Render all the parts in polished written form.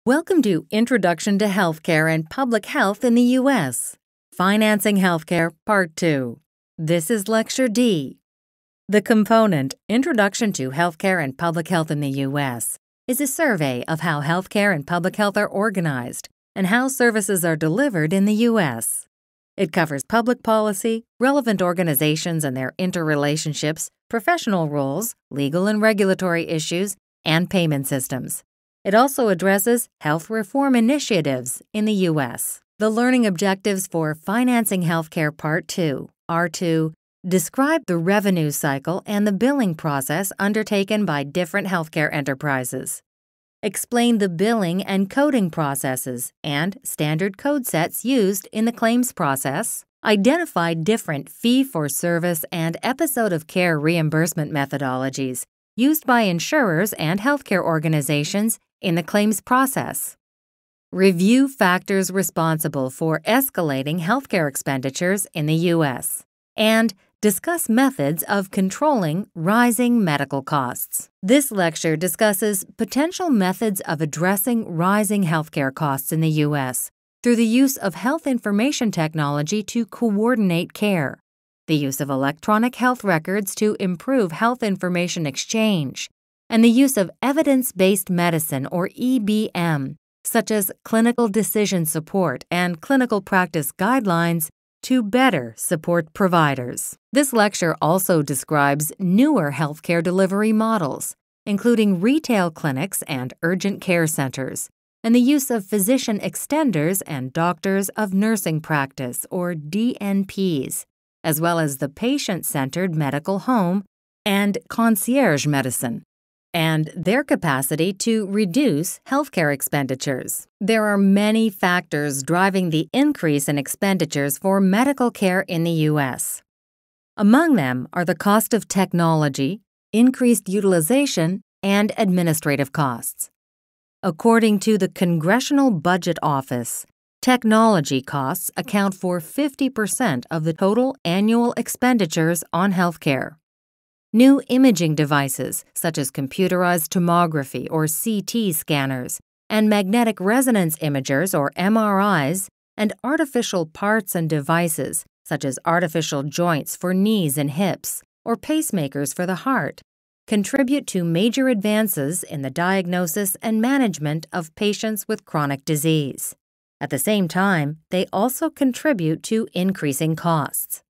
Welcome to Introduction to Healthcare and Public Health in the U.S. Financing Healthcare, Part 2. This is Lecture D. The component, Introduction to Healthcare and Public Health in the U.S., is a survey of how healthcare and public health are organized and how services are delivered in the U.S. It covers public policy, relevant organizations and their interrelationships, professional roles, legal and regulatory issues, and payment systems. It also addresses health reform initiatives in the U.S. The learning objectives for Financing Healthcare Part 2 are to describe the revenue cycle and the billing process undertaken by different healthcare enterprises, explain the billing and coding processes and standard code sets used in the claims process, identify different fee-for-service and episode of care reimbursement methodologies used by insurers and healthcare organizations in the claims process. Review factors responsible for escalating healthcare expenditures in the U.S. and discuss methods of controlling rising medical costs. This lecture discusses potential methods of addressing rising healthcare costs in the U.S. through the use of health information technology to coordinate care, the use of electronic health records to improve health information exchange, and the use of evidence-based medicine, or EBM, such as clinical decision support and clinical practice guidelines to better support providers. This lecture also describes newer healthcare delivery models, including retail clinics and urgent care centers, and the use of physician extenders and doctors of nursing practice, or DNPs, as well as the patient-centered medical home and concierge medicine, and their capacity to reduce healthcare expenditures. There are many factors driving the increase in expenditures for medical care in the U.S. Among them are the cost of technology, increased utilization, and administrative costs. According to the Congressional Budget Office, technology costs account for 50% of the total annual expenditures on healthcare. New imaging devices, such as computerized tomography or CT scanners, and magnetic resonance imagers or MRIs, and artificial parts and devices, such as artificial joints for knees and hips, or pacemakers for the heart, contribute to major advances in the diagnosis and management of patients with chronic disease. At the same time, they also contribute to increasing costs.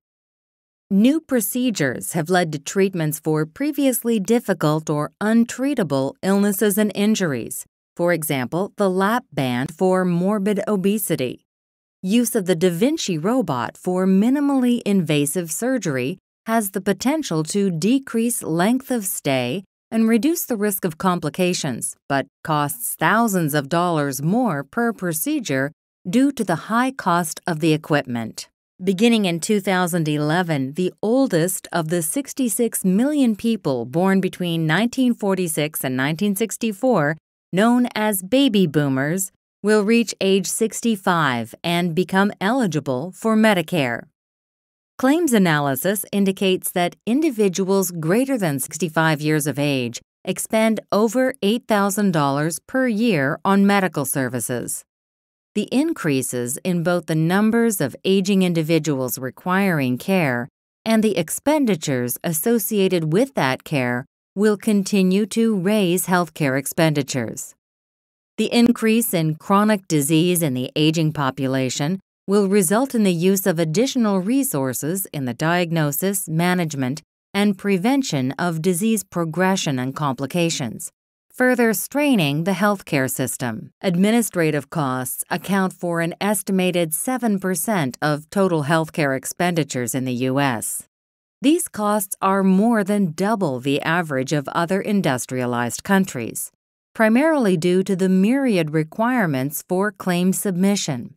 New procedures have led to treatments for previously difficult or untreatable illnesses and injuries. For example, the lap band for morbid obesity. Use of the Da Vinci robot for minimally invasive surgery has the potential to decrease length of stay and reduce the risk of complications, but costs thousands of dollars more per procedure due to the high cost of the equipment. Beginning in 2011, the oldest of the 66 million people born between 1946 and 1964, known as baby boomers, will reach age 65 and become eligible for Medicare. Claims analysis indicates that individuals greater than 65 years of age expend over $8,000 per year on medical services. The increases in both the numbers of aging individuals requiring care and the expenditures associated with that care will continue to raise healthcare expenditures. The increase in chronic disease in the aging population will result in the use of additional resources in the diagnosis, management, and prevention of disease progression and complications, further straining the healthcare system. Administrative costs account for an estimated 7% of total healthcare expenditures in the U.S. These costs are more than double the average of other industrialized countries, primarily due to the myriad requirements for claim submission.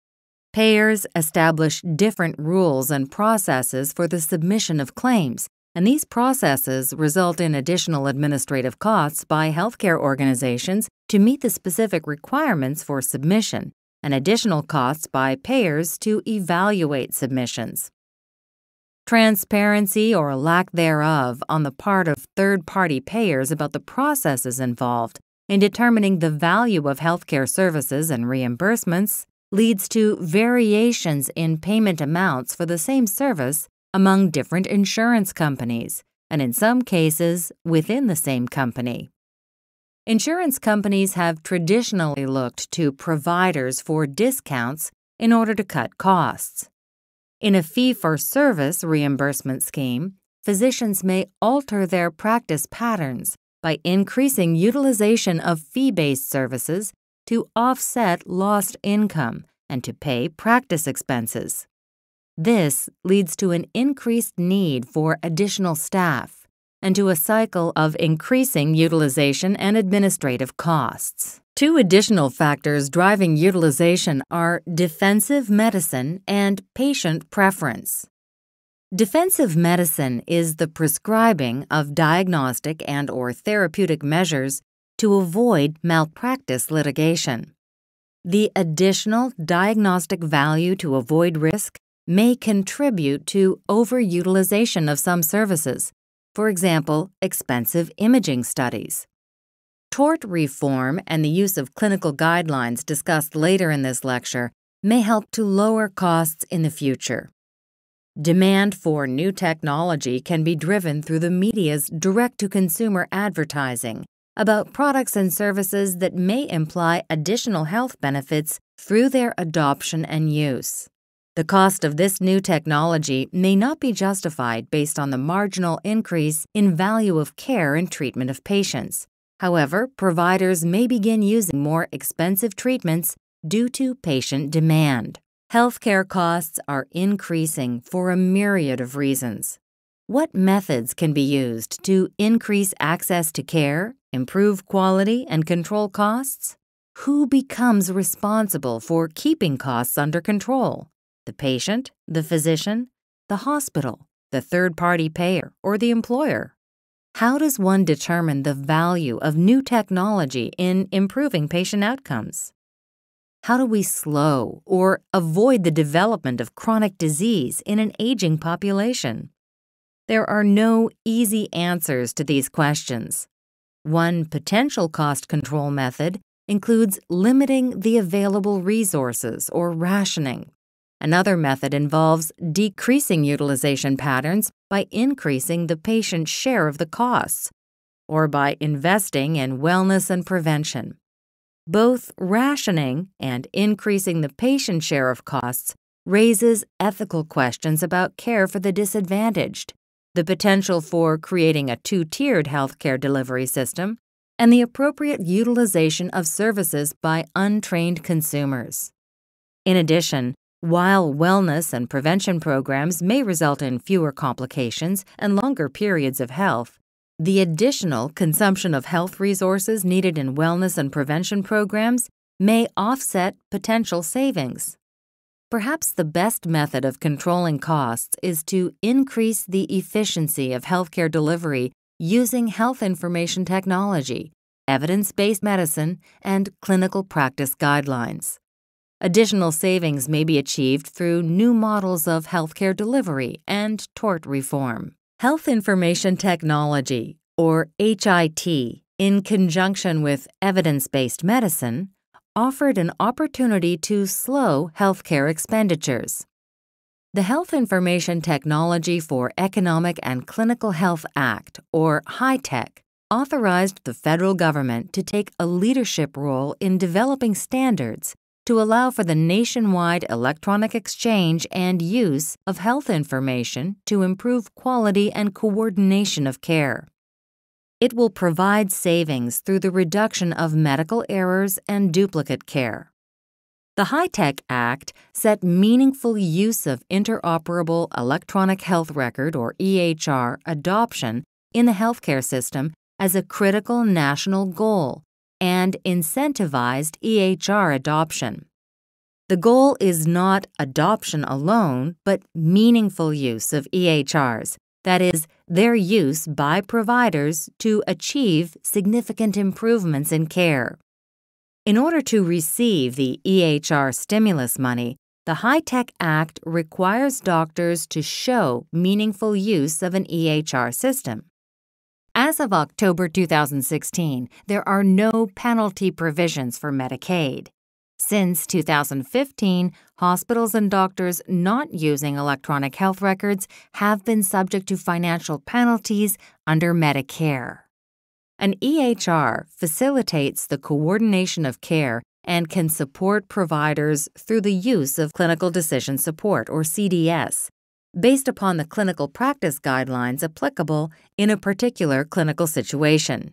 Payers establish different rules and processes for the submission of claims, and these processes result in additional administrative costs by healthcare organizations to meet the specific requirements for submission, and additional costs by payers to evaluate submissions. Transparency or lack thereof on the part of third-party payers about the processes involved in determining the value of healthcare services and reimbursements leads to variations in payment amounts for the same service among different insurance companies, and in some cases, within the same company. Insurance companies have traditionally looked to providers for discounts in order to cut costs. In a fee-for-service reimbursement scheme, physicians may alter their practice patterns by increasing utilization of fee-based services to offset lost income and to pay practice expenses. This leads to an increased need for additional staff and to a cycle of increasing utilization and administrative costs. Two additional factors driving utilization are defensive medicine and patient preference. Defensive medicine is the prescribing of diagnostic and/or therapeutic measures to avoid malpractice litigation. The additional diagnostic value to avoid risk may contribute to overutilization of some services, for example, expensive imaging studies. Tort reform and the use of clinical guidelines discussed later in this lecture may help to lower costs in the future. Demand for new technology can be driven through the media's direct-to-consumer advertising about products and services that may imply additional health benefits through their adoption and use. The cost of this new technology may not be justified based on the marginal increase in value of care and treatment of patients. However, providers may begin using more expensive treatments due to patient demand. Healthcare costs are increasing for a myriad of reasons. What methods can be used to increase access to care, improve quality, and control costs? Who becomes responsible for keeping costs under control? The patient, the physician, the hospital, the third-party payer, or the employer? How does one determine the value of new technology in improving patient outcomes? How do we slow or avoid the development of chronic disease in an aging population? There are no easy answers to these questions. One potential cost control method includes limiting the available resources or rationing. Another method involves decreasing utilization patterns by increasing the patient's share of the costs, or by investing in wellness and prevention. Both rationing and increasing the patient share of costs raises ethical questions about care for the disadvantaged, the potential for creating a two-tiered healthcare delivery system, and the appropriate utilization of services by untrained consumers. In addition, while wellness and prevention programs may result in fewer complications and longer periods of health, the additional consumption of health resources needed in wellness and prevention programs may offset potential savings. Perhaps the best method of controlling costs is to increase the efficiency of healthcare delivery using health information technology, evidence-based medicine, and clinical practice guidelines. Additional savings may be achieved through new models of healthcare delivery and tort reform. Health Information Technology, or HIT, in conjunction with evidence-based medicine, offered an opportunity to slow healthcare expenditures. The Health Information Technology for Economic and Clinical Health Act, or HITECH, authorized the federal government to take a leadership role in developing standards to allow for the nationwide electronic exchange and use of health information to improve quality and coordination of care. It will provide savings through the reduction of medical errors and duplicate care. The HITECH Act set meaningful use of interoperable electronic health record, or EHR, adoption in the healthcare system as a critical national goal and incentivized EHR adoption. The goal is not adoption alone, but meaningful use of EHRs, that is, their use by providers to achieve significant improvements in care. In order to receive the EHR stimulus money, the HITECH Act requires doctors to show meaningful use of an EHR system. As of October 2016, there are no penalty provisions for Medicaid. Since 2015, hospitals and doctors not using electronic health records have been subject to financial penalties under Medicare. An EHR facilitates the coordination of care and can support providers through the use of Clinical Decision Support, or CDS, based upon the clinical practice guidelines applicable in a particular clinical situation.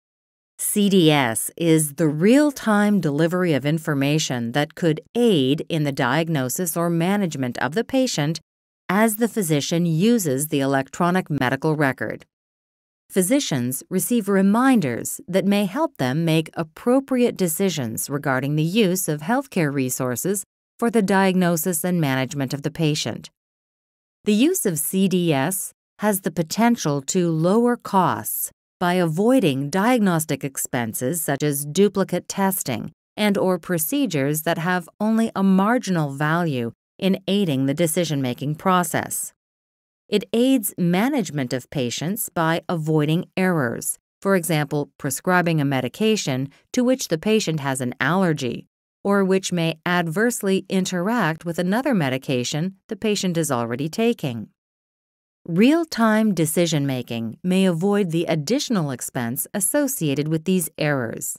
CDS is the real-time delivery of information that could aid in the diagnosis or management of the patient as the physician uses the electronic medical record. Physicians receive reminders that may help them make appropriate decisions regarding the use of healthcare resources for the diagnosis and management of the patient. The use of CDS has the potential to lower costs by avoiding diagnostic expenses such as duplicate testing and/or procedures that have only a marginal value in aiding the decision-making process. It aids management of patients by avoiding errors, for example, prescribing a medication to which the patient has an allergy, or which may adversely interact with another medication the patient is already taking. Real-time decision-making may avoid the additional expense associated with these errors.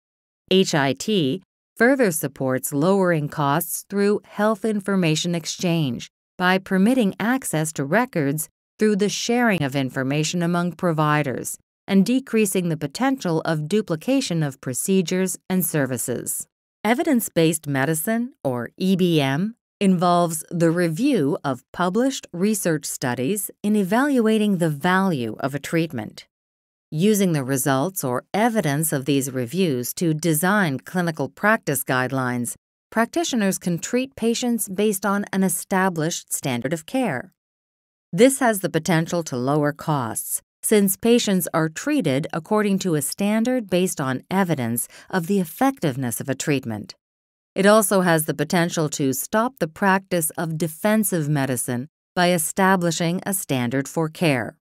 HIT further supports lowering costs through health information exchange by permitting access to records through the sharing of information among providers and decreasing the potential of duplication of procedures and services. Evidence-based medicine, or EBM, involves the review of published research studies in evaluating the value of a treatment. Using the results or evidence of these reviews to design clinical practice guidelines, practitioners can treat patients based on an established standard of care. This has the potential to lower costs, since patients are treated according to a standard based on evidence of the effectiveness of a treatment. It also has the potential to stop the practice of defensive medicine by establishing a standard for care.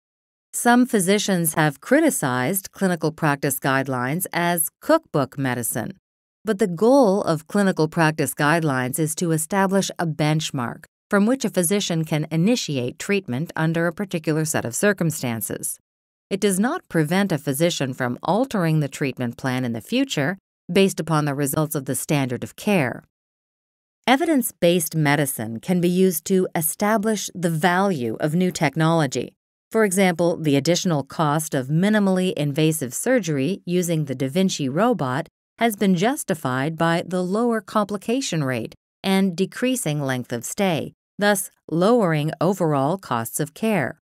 Some physicians have criticized clinical practice guidelines as cookbook medicine, but the goal of clinical practice guidelines is to establish a benchmark from which a physician can initiate treatment under a particular set of circumstances. It does not prevent a physician from altering the treatment plan in the future based upon the results of the standard of care. Evidence-based medicine can be used to establish the value of new technology. For example, the additional cost of minimally invasive surgery using the Da Vinci robot has been justified by the lower complication rate and decreasing length of stay, thus lowering overall costs of care.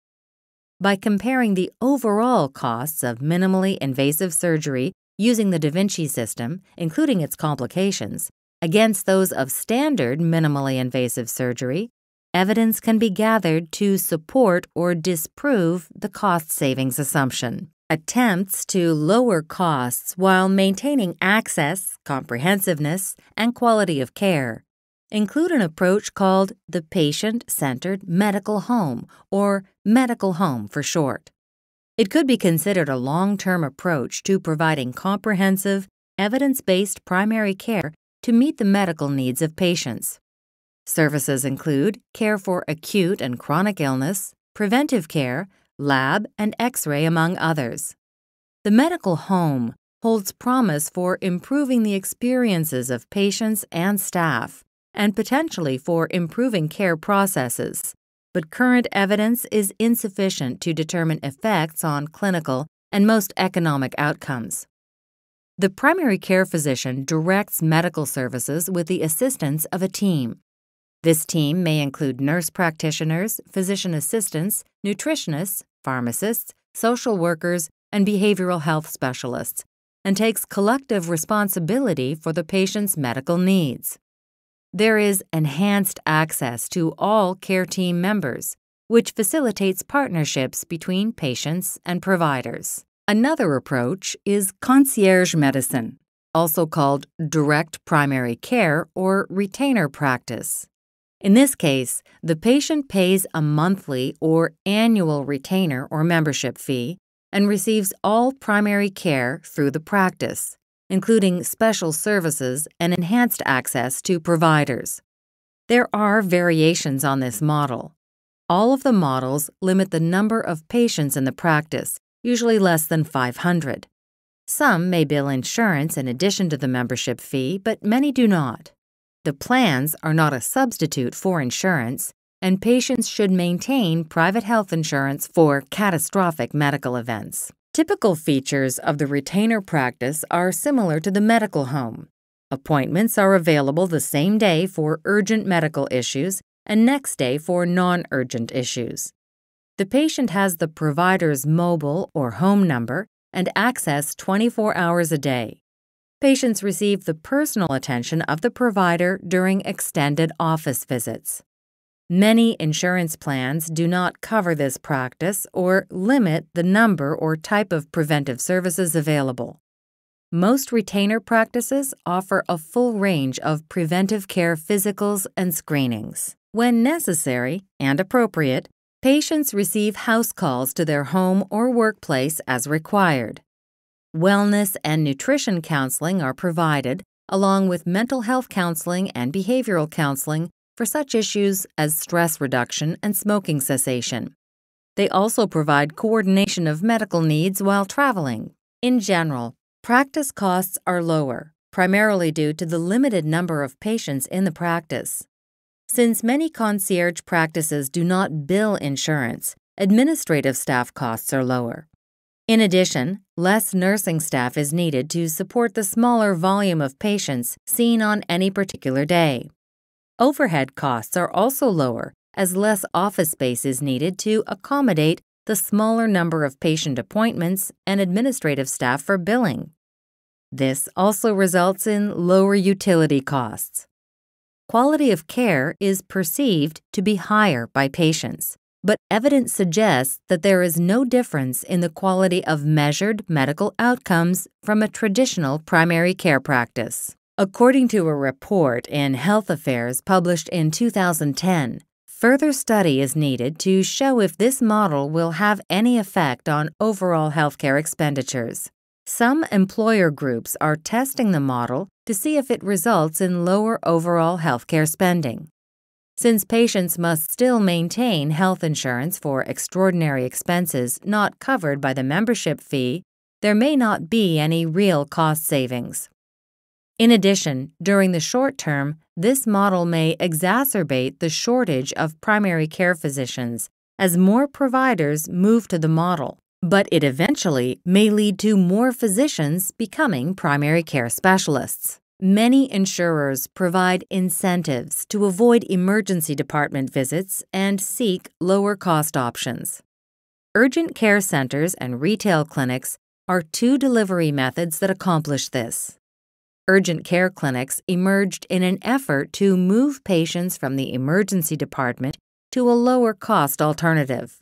By comparing the overall costs of minimally invasive surgery using the Da Vinci system, including its complications, against those of standard minimally invasive surgery, evidence can be gathered to support or disprove the cost savings assumption. Attempts to lower costs while maintaining access, comprehensiveness, and quality of care include an approach called the patient-centered medical home, or medical home for short. It could be considered a long-term approach to providing comprehensive, evidence-based primary care to meet the medical needs of patients. Services include care for acute and chronic illness, preventive care, lab, and X-ray, among others. The medical home holds promise for improving the experiences of patients and staff, and potentially for improving care processes, but current evidence is insufficient to determine effects on clinical and most economic outcomes. The primary care physician directs medical services with the assistance of a team. This team may include nurse practitioners, physician assistants, nutritionists, pharmacists, social workers, and behavioral health specialists, and takes collective responsibility for the patient's medical needs. There is enhanced access to all care team members, which facilitates partnerships between patients and providers. Another approach is concierge medicine, also called direct primary care or retainer practice. In this case, the patient pays a monthly or annual retainer or membership fee and receives all primary care through the practice, including special services and enhanced access to providers. There are variations on this model. All of the models limit the number of patients in the practice, usually less than 500. Some may bill insurance in addition to the membership fee, but many do not. The plans are not a substitute for insurance, and patients should maintain private health insurance for catastrophic medical events. Typical features of the retainer practice are similar to the medical home. Appointments are available the same day for urgent medical issues and next day for non-urgent issues. The patient has the provider's mobile or home number and access 24 hours a day. Patients receive the personal attention of the provider during extended office visits. Many insurance plans do not cover this practice or limit the number or type of preventive services available. Most retainer practices offer a full range of preventive care physicals and screenings. When necessary and appropriate, patients receive house calls to their home or workplace as required. Wellness and nutrition counseling are provided, along with mental health counseling and behavioral counseling for such issues as stress reduction and smoking cessation. They also provide coordination of medical needs while traveling. In general, practice costs are lower, primarily due to the limited number of patients in the practice. Since many concierge practices do not bill insurance, administrative staff costs are lower. In addition, less nursing staff is needed to support the smaller volume of patients seen on any particular day. Overhead costs are also lower, as less office space is needed to accommodate the smaller number of patient appointments and administrative staff for billing. This also results in lower utility costs. Quality of care is perceived to be higher by patients, but evidence suggests that there is no difference in the quality of measured medical outcomes from a traditional primary care practice. According to a report in Health Affairs published in 2010, further study is needed to show if this model will have any effect on overall healthcare expenditures. Some employer groups are testing the model to see if it results in lower overall healthcare spending. Since patients must still maintain health insurance for extraordinary expenses not covered by the membership fee, there may not be any real cost savings. In addition, during the short term, this model may exacerbate the shortage of primary care physicians as more providers move to the model, but it eventually may lead to more physicians becoming primary care specialists. Many insurers provide incentives to avoid emergency department visits and seek lower-cost options. Urgent care centers and retail clinics are two delivery methods that accomplish this. Urgent care clinics emerged in an effort to move patients from the emergency department to a lower-cost alternative.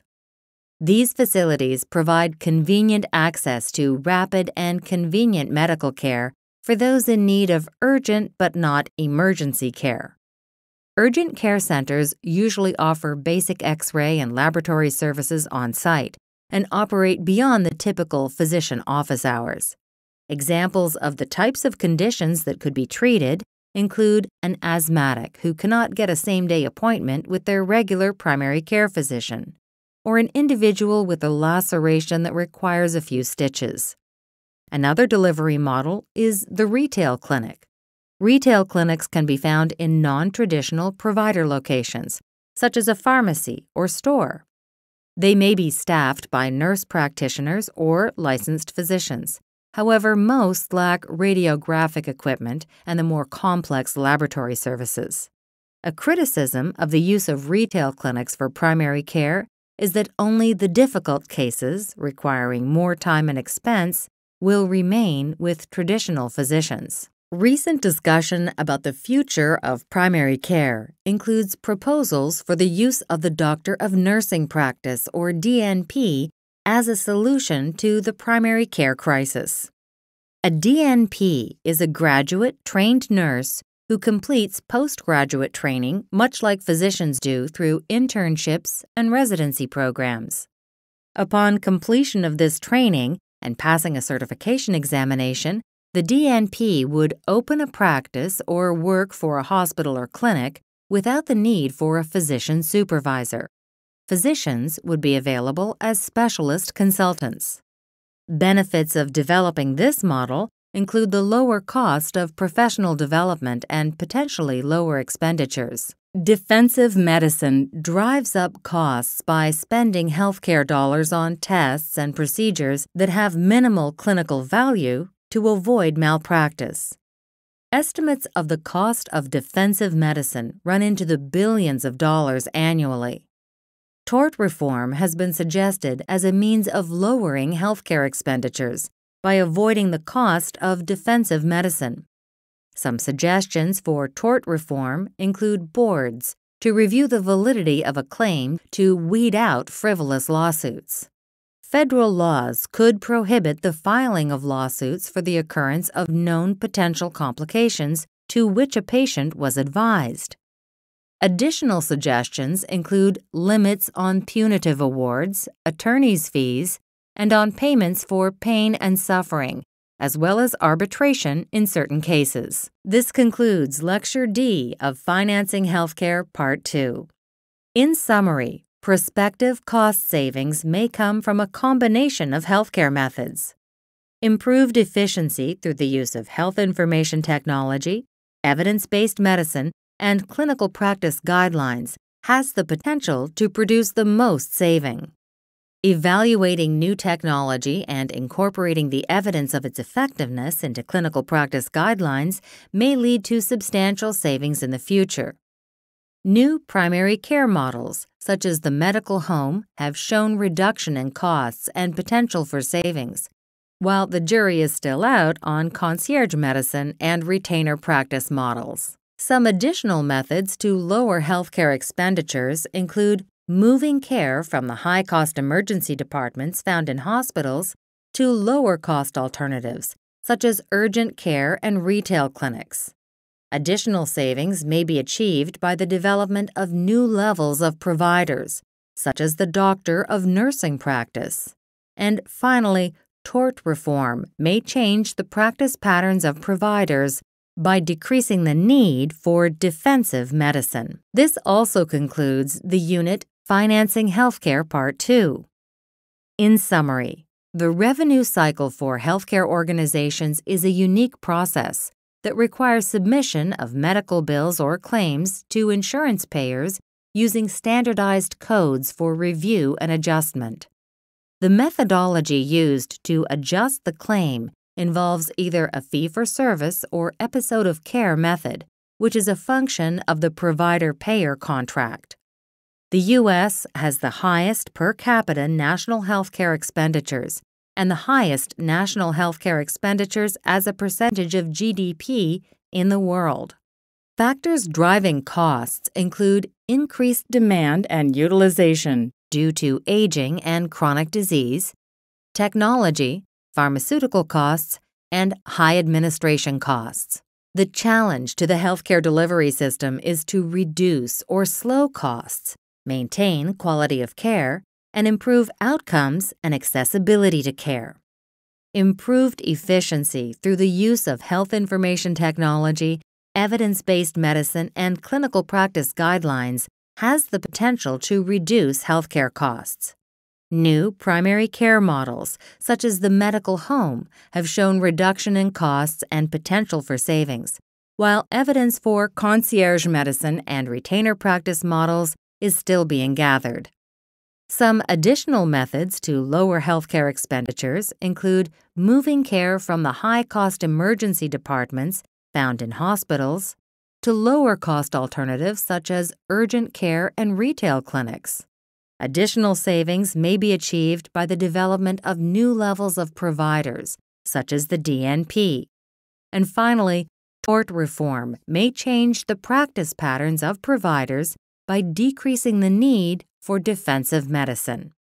These facilities provide convenient access to rapid and convenient medical care for those in need of urgent but not emergency care. Urgent care centers usually offer basic X-ray and laboratory services on site and operate beyond the typical physician office hours. Examples of the types of conditions that could be treated include an asthmatic who cannot get a same-day appointment with their regular primary care physician, or an individual with a laceration that requires a few stitches. Another delivery model is the retail clinic. Retail clinics can be found in non-traditional provider locations, such as a pharmacy or store. They may be staffed by nurse practitioners or licensed physicians. However, most lack radiographic equipment and the more complex laboratory services. A criticism of the use of retail clinics for primary care is that only the difficult cases, requiring more time and expense, will remain with traditional physicians. Recent discussion about the future of primary care includes proposals for the use of the Doctor of Nursing Practice, or DNP, as a solution to the primary care crisis. A DNP is a graduate trained nurse who completes postgraduate training much like physicians do through internships and residency programs. Upon completion of this training and passing a certification examination, the DNP would open a practice or work for a hospital or clinic without the need for a physician supervisor. Physicians would be available as specialist consultants. Benefits of developing this model include the lower cost of professional development and potentially lower expenditures. Defensive medicine drives up costs by spending healthcare dollars on tests and procedures that have minimal clinical value to avoid malpractice. Estimates of the cost of defensive medicine run into the billions of dollars annually. Tort reform has been suggested as a means of lowering healthcare expenditures by avoiding the cost of defensive medicine. Some suggestions for tort reform include boards to review the validity of a claim to weed out frivolous lawsuits. Federal laws could prohibit the filing of lawsuits for the occurrence of known potential complications to which a patient was advised. Additional suggestions include limits on punitive awards, attorney's fees, and on payments for pain and suffering, as well as arbitration in certain cases. This concludes Lecture D of Financing Healthcare Part 2. In summary, prospective cost savings may come from a combination of healthcare methods. Improved efficiency through the use of health information technology, evidence-based medicine, and clinical practice guidelines has the potential to produce the most saving. Evaluating new technology and incorporating the evidence of its effectiveness into clinical practice guidelines may lead to substantial savings in the future. New primary care models, such as the medical home, have shown reduction in costs and potential for savings, while the jury is still out on concierge medicine and retainer practice models. Some additional methods to lower healthcare expenditures include moving care from the high-cost emergency departments found in hospitals to lower-cost alternatives, such as urgent care and retail clinics. Additional savings may be achieved by the development of new levels of providers, such as the doctor of nursing practice. And finally, tort reform may change the practice patterns of providers by decreasing the need for defensive medicine. This also concludes the unit Financing Healthcare Part 2. In summary, the revenue cycle for healthcare organizations is a unique process that requires submission of medical bills or claims to insurance payers using standardized codes for review and adjustment. The methodology used to adjust the claim involves either a fee-for-service or episode of care method, which is a function of the provider-payer contract. The U.S. has the highest per capita national healthcare expenditures and the highest national healthcare expenditures as a percentage of GDP in the world. Factors driving costs include increased demand and utilization due to aging and chronic disease, technology, pharmaceutical costs, and high administration costs. The challenge to the healthcare delivery system is to reduce or slow costs, maintain quality of care, and improve outcomes and accessibility to care. Improved efficiency through the use of health information technology, evidence-based medicine, and clinical practice guidelines has the potential to reduce healthcare costs. New primary care models, such as the medical home, have shown reduction in costs and potential for savings, while evidence for concierge medicine and retainer practice models is still being gathered. Some additional methods to lower healthcare expenditures include moving care from the high-cost emergency departments found in hospitals to lower-cost alternatives such as urgent care and retail clinics. Additional savings may be achieved by the development of new levels of providers, such as the DNP. And finally, tort reform may change the practice patterns of providers by decreasing the need for defensive medicine.